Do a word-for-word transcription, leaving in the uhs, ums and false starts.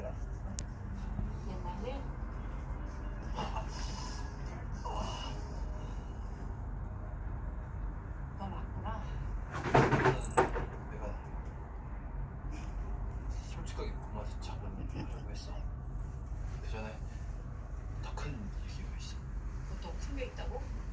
옛날에 너 맞구나. 내가 솔직하게 고마워서 잡으려고 했어. 그 전에 더 큰 얘기가 있어. 뭐 더 큰 게 있다고?